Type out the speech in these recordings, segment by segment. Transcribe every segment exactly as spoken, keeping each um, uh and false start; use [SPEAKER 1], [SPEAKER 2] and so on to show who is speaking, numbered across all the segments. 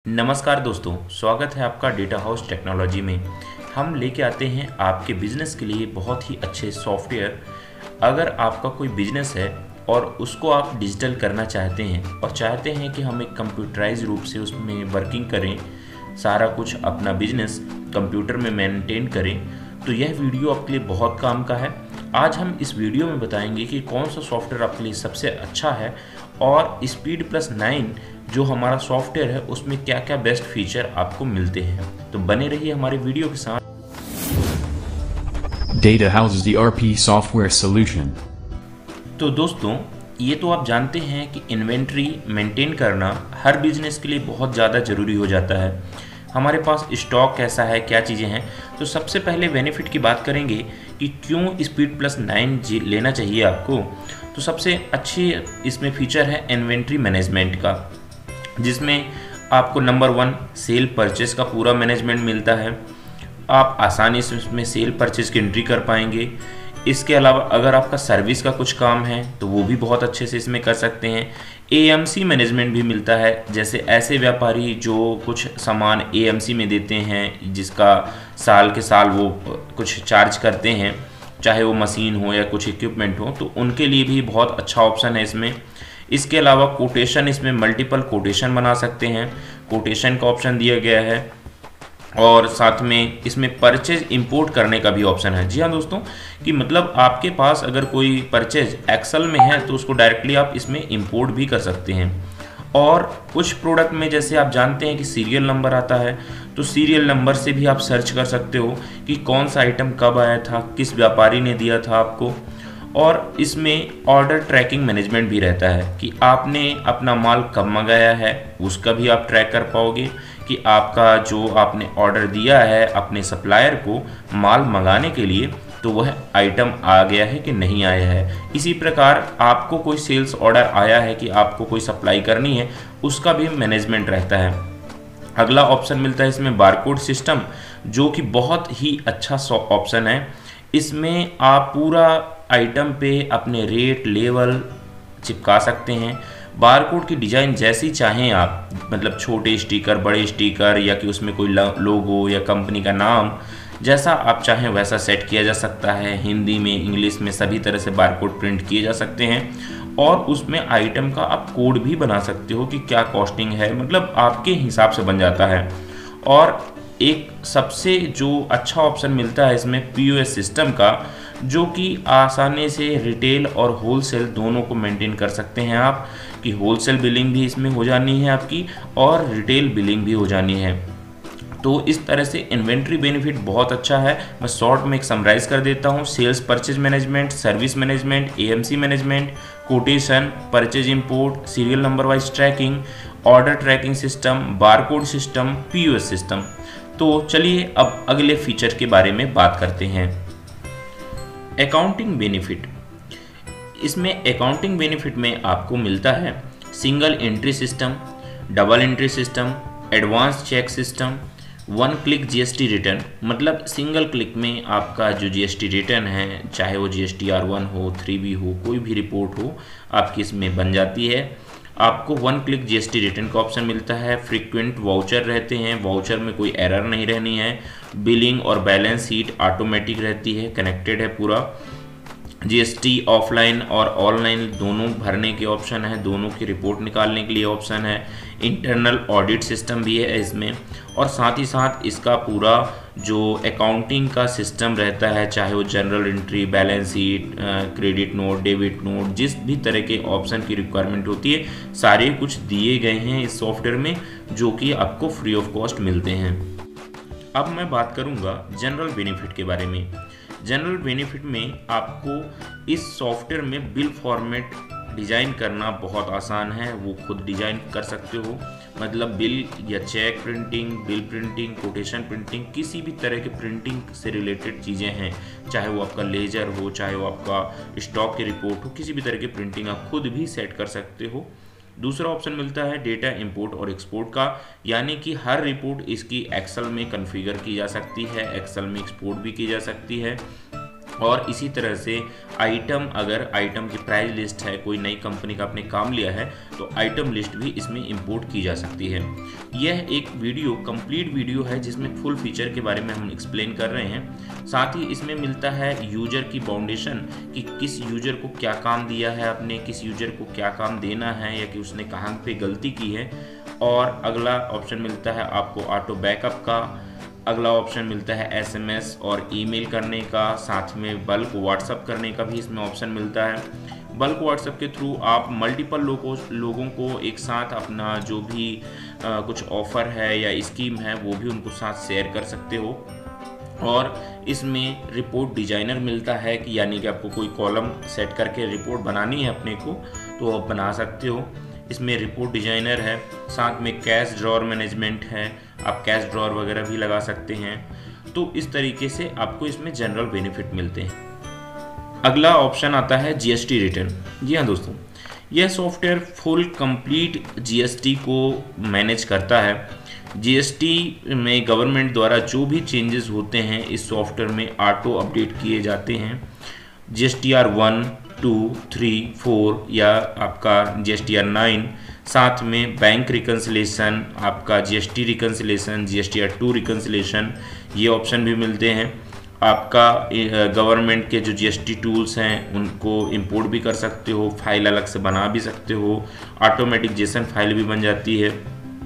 [SPEAKER 1] नमस्कार दोस्तों, स्वागत है आपका डेटा हाउस टेक्नोलॉजी में। हम लेके आते हैं आपके बिजनेस के लिए बहुत ही अच्छे सॉफ्टवेयर। अगर आपका कोई बिजनेस है और उसको आप डिजिटल करना चाहते हैं और चाहते हैं कि हम एक कंप्यूटराइज रूप से उसमें वर्किंग करें, सारा कुछ अपना बिजनेस कंप्यूटर में मेंटेन करें, तो यह वीडियो आपके लिए बहुत काम का है। आज हम इस वीडियो में बताएंगे कि कौन सा सॉफ्टवेयर आपके लिए सबसे अच्छा है और स्पीड प्लस नाइन जो हमारा सॉफ्टवेयर है उसमें क्या क्या बेस्ट फीचर आपको मिलते हैं। तो बने रहिए हमारे वीडियो के साथ।
[SPEAKER 2] Data House's E R P software solution.
[SPEAKER 1] तो दोस्तों, ये तो आप जानते हैं कि इन्वेंट्री मेंटेन करना हर बिजनेस के लिए बहुत ज़्यादा ज़रूरी हो जाता है। हमारे पास स्टॉक कैसा है, क्या चीज़ें हैं। तो सबसे पहले बेनिफिट की बात करेंगे कि क्यों स्पीड प्लस नाइन जी लेना चाहिए आपको। तो सबसे अच्छी इसमें फीचर है इन्वेंट्री मैनेजमेंट का, जिसमें आपको नंबर वन सेल परचेस का पूरा मैनेजमेंट मिलता है। आप आसानी से उसमें सेल परचेस की एंट्री कर पाएंगे। इसके अलावा अगर आपका सर्विस का कुछ काम है तो वो भी बहुत अच्छे से इसमें कर सकते हैं। ए एम सी मैनेजमेंट भी मिलता है, जैसे ऐसे व्यापारी जो कुछ सामान ए एम सी में देते हैं जिसका साल के साल वो कुछ चार्ज करते हैं, चाहे वो मशीन हो या कुछ इक्विपमेंट हो, तो उनके लिए भी बहुत अच्छा ऑप्शन है इसमें। इसके अलावा कोटेशन, इसमें मल्टीपल कोटेशन बना सकते हैं, कोटेशन का ऑप्शन दिया गया है। और साथ में इसमें परचेज इंपोर्ट करने का भी ऑप्शन है। जी हाँ दोस्तों, कि मतलब आपके पास अगर कोई परचेज एक्सेल में है तो उसको डायरेक्टली आप इसमें इंपोर्ट भी कर सकते हैं। और कुछ प्रोडक्ट में जैसे आप जानते हैं कि सीरियल नंबर आता है, तो सीरियल नंबर से भी आप सर्च कर सकते हो कि कौन सा आइटम कब आया था, किस व्यापारी ने दिया था आपको। और इसमें ऑर्डर ट्रैकिंग मैनेजमेंट भी रहता है कि आपने अपना माल कब मंगाया है, उसका भी आप ट्रैक कर पाओगे कि आपका जो आपने ऑर्डर दिया है अपने सप्लायर को माल मंगाने के लिए, तो वह आइटम आ गया है कि नहीं आया है। इसी प्रकार आपको कोई सेल्स ऑर्डर आया है कि आपको कोई सप्लाई करनी है, उसका भी मैनेजमेंट रहता है। अगला ऑप्शन मिलता है इसमें बारकोड सिस्टम, जो कि बहुत ही अच्छा ऑप्शन है। इसमें आप पूरा आइटम पे अपने रेट लेवल चिपका सकते हैं। बारकोड की डिज़ाइन जैसी चाहें आप, मतलब छोटे स्टिकर, बड़े स्टिकर, या कि उसमें कोई लोगो या कंपनी का नाम, जैसा आप चाहें वैसा सेट किया जा सकता है। हिंदी में, इंग्लिश में, सभी तरह से बारकोड प्रिंट किए जा सकते हैं। और उसमें आइटम का आप कोड भी बना सकते हो कि क्या कॉस्टिंग है, मतलब आपके हिसाब से बन जाता है। और एक सबसे जो अच्छा ऑप्शन मिलता है इसमें पी ओ एस सिस्टम का, जो कि आसानी से रिटेल और होलसेल दोनों को मेंटेन कर सकते हैं आप, कि होलसेल बिलिंग भी इसमें हो जानी है आपकी और रिटेल बिलिंग भी हो जानी है। तो इस तरह से इन्वेंट्री बेनिफिट बहुत अच्छा है। मैं शॉर्ट में एक समराइज कर देता हूँ। Sales purchase management, service management, A M C management, quotation, purchase import, serial number wise tracking, order tracking system, barcode system, P O S system. तो चलिए अब अगले फीचर के बारे में बात करते हैं। Accounting benefit. इसमें अकाउंटिंग बेनिफिट में आपको मिलता है single entry system, double entry system, advance cheque system, one click G S T return. मतलब सिंगल क्लिक में आपका जो जी एस टी रिटर्न है, चाहे वो G S T R one हो, थ्री बी हो, कोई भी रिपोर्ट हो, आपकी इसमें बन जाती है। आपको one click G S T return का ऑप्शन मिलता है। फ्रीक्वेंट वाउचर रहते हैं, वाउचर में कोई एरर नहीं रहनी है। बिलिंग और बैलेंस शीट ऑटोमेटिक रहती है, कनेक्टेड है पूरा। जी एस टी ऑफलाइन और ऑनलाइन दोनों भरने के ऑप्शन है, दोनों की रिपोर्ट निकालने के लिए ऑप्शन है। इंटरनल ऑडिट सिस्टम भी है इसमें। और साथ ही साथ इसका पूरा जो अकाउंटिंग का सिस्टम रहता है, चाहे वो general entry, balance sheet, credit note, debit note, जिस भी तरह के ऑप्शन की रिक्वायरमेंट होती है, सारे कुछ दिए गए हैं इस सॉफ्टवेयर में, जो कि आपको फ्री ऑफ कॉस्ट मिलते हैं। अब मैं बात करूंगा जनरल बेनिफिट के बारे में। जनरल बेनिफिट में आपको इस सॉफ्टवेयर में बिल फॉर्मेट डिज़ाइन करना बहुत आसान है, वो खुद डिज़ाइन कर सकते हो। मतलब बिल या cheque printing, bill printing, quotation printing, किसी भी तरह के प्रिंटिंग से रिलेटेड चीज़ें हैं, चाहे वो आपका लेजर हो, चाहे वो आपका स्टॉक की रिपोर्ट हो, किसी भी तरह की प्रिंटिंग आप खुद भी सेट कर सकते हो। दूसरा ऑप्शन मिलता है डेटा इंपोर्ट और एक्सपोर्ट का, यानी कि हर रिपोर्ट इसकी एक्सेल में कॉन्फ़िगर की जा सकती है, एक्सेल में एक्सपोर्ट भी की जा सकती है। और इसी तरह से आइटम, अगर आइटम की प्राइस लिस्ट है, कोई नई कंपनी का आपने काम लिया है तो आइटम लिस्ट भी इसमें इंपोर्ट की जा सकती है। यह एक वीडियो, कंप्लीट वीडियो है जिसमें फुल फीचर के बारे में हम एक्सप्लेन कर रहे हैं। साथ ही इसमें मिलता है यूजर की फाउंडेशन कि किस यूजर को क्या काम दिया है, अपने किस यूजर को क्या काम देना है या कि उसने कहाँ पे गलती की है। और अगला ऑप्शन मिलता है आपको ऑटो बैकअप का, अगला ऑप्शन मिलता है एसएमएस और ईमेल करने का, साथ में बल्क व्हाट्सअप करने का भी इसमें ऑप्शन मिलता है। बल्क व्हाट्सएप के थ्रू आप मल्टीपल लोगों लोगों को एक साथ अपना जो भी आ, कुछ ऑफ़र है या स्कीम है वो भी उनको साथ शेयर कर सकते हो। और इसमें रिपोर्ट डिजाइनर मिलता है कि यानी कि आपको कोई कॉलम सेट करके रिपोर्ट बनानी है अपने को तो आप बना सकते हो। इसमें रिपोर्ट डिजाइनर है, साथ में कैश ड्रॉअर मैनेजमेंट है, आप कैश ड्रॉअर वगैरह भी लगा सकते हैं। तो इस तरीके से आपको इसमें जनरल बेनिफिट मिलते हैं। अगला ऑप्शन आता है जीएसटी रिटर्न। जी हाँ दोस्तों, यह सॉफ्टवेयर फुल कंप्लीट जीएसटी को मैनेज करता है। जीएसटी में गवर्नमेंट द्वारा जो भी चेंजेस होते हैं इस सॉफ्टवेयर में ऑटो अपडेट किए जाते हैं। GSTR one, two, three, four या आपका जीएसटीआर नाइन, साथ में बैंक रिकन्सिलेशन, आपका GST reconciliation, GSTR two reconciliation, ये ऑप्शन भी मिलते हैं। आपका गवर्नमेंट के जो जीएसटी टूल्स हैं उनको इंपोर्ट भी कर सकते हो, फाइल अलग से बना भी सकते हो, ऑटोमेटिक जेसन फाइल भी बन जाती है।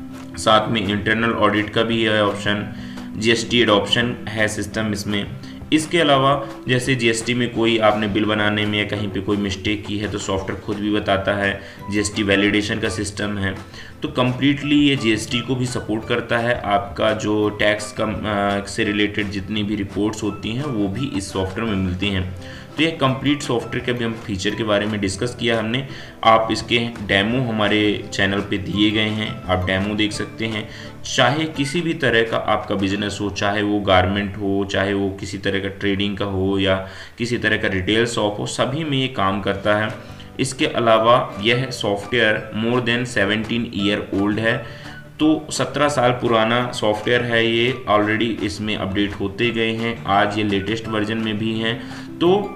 [SPEAKER 1] साथ में इंटरनल ऑडिट का भी है ऑप्शन, जीएसटी एडॉप्शन है सिस्टम इसमें। इसके अलावा जैसे जीएसटी में कोई आपने बिल बनाने में या कहीं पे कोई मिस्टेक की है तो सॉफ्टवेयर खुद भी बताता है। जीएसटी वैलिडेशन का सिस्टम है, तो कम्प्लीटली ये जीएसटी को भी सपोर्ट करता है। आपका जो टैक्स कम से रिलेटेड जितनी भी रिपोर्ट्स होती हैं वो भी इस सॉफ्टवेयर में मिलती हैं। तो ये कंप्लीट सॉफ्टवेयर के भी हम फीचर के बारे में डिस्कस किया हमने। आप इसके डेमो हमारे चैनल पे दिए गए हैं, आप डेमो देख सकते हैं। चाहे किसी भी तरह का आपका बिजनेस हो, चाहे वो गारमेंट हो, चाहे वो किसी तरह का ट्रेडिंग का हो या किसी तरह का रिटेल शॉप हो, सभी में ये काम करता है। इसके अलावा यह software more than seventeen year old है, तो सत्रह साल पुराना सॉफ्टवेयर है ये। ऑलरेडी इसमें अपडेट होते गए हैं, आज ये लेटेस्ट वर्जन में भी हैं। तो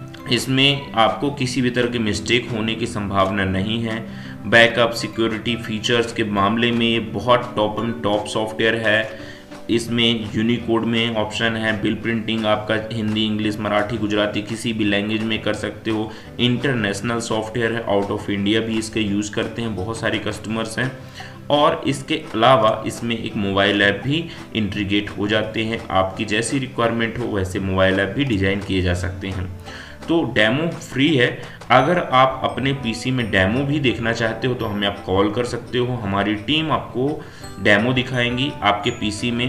[SPEAKER 1] इसमें आपको किसी भी तरह की मिस्टेक होने की संभावना नहीं है। बैकअप, सिक्योरिटी, फीचर्स के मामले में ये बहुत टॉप एंड टॉप सॉफ्टवेयर है। इसमें यूनिकोड में ऑप्शन है, बिल प्रिंटिंग आपका हिंदी, इंग्लिश, मराठी, गुजराती किसी भी लैंग्वेज में कर सकते हो। इंटरनेशनल सॉफ्टवेयर है, आउट ऑफ इंडिया भी इसके यूज़ करते हैं बहुत सारे कस्टमर्स हैं। और इसके अलावा इसमें एक मोबाइल ऐप भी इंटीग्रेट हो जाते हैं। आपकी जैसी रिक्वायरमेंट हो वैसे मोबाइल ऐप भी डिज़ाइन किए जा सकते हैं। तो डेमो फ्री है। अगर आप अपने पीसी में डेमो भी देखना चाहते हो तो हमें आप कॉल कर सकते हो, हमारी टीम आपको डेमो दिखाएंगी। आपके पीसी में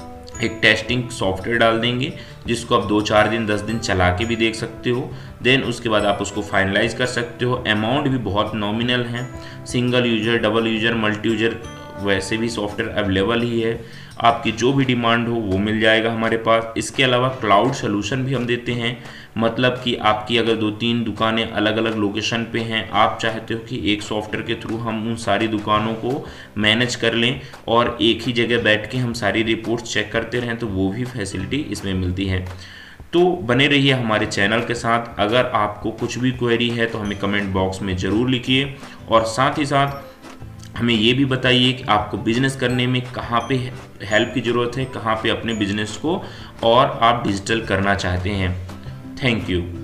[SPEAKER 1] एक टेस्टिंग सॉफ्टवेयर डाल देंगे जिसको आप दो चार दिन दस दिन चला के भी देख सकते हो। देन उसके बाद आप उसको फाइनलाइज कर सकते हो। अमाउंट भी बहुत नॉमिनल है। Single user, double user, multi user वैसे भी सॉफ्टवेयर अवेलेबल ही है। आपकी जो भी डिमांड हो वो मिल जाएगा हमारे पास। इसके अलावा क्लाउड सोल्यूशन भी हम देते हैं, मतलब कि आपकी अगर दो तीन दुकानें अलग अलग लोकेशन पे हैं, आप चाहते हो कि एक सॉफ्टवेयर के थ्रू हम उन सारी दुकानों को मैनेज कर लें और एक ही जगह बैठ के हम सारी रिपोर्ट्स चेक करते रहें, तो वो भी फैसिलिटी इसमें मिलती है। तो बने रहिए हमारे चैनल के साथ। अगर आपको कुछ भी क्वेरी है तो हमें कमेंट बॉक्स में ज़रूर लिखिए और साथ ही साथ हमें ये भी बताइए कि आपको बिजनेस करने में कहाँ पे हेल्प की ज़रूरत है, कहाँ पे अपने बिजनेस को और आप डिजिटल करना चाहते हैं। Thank you.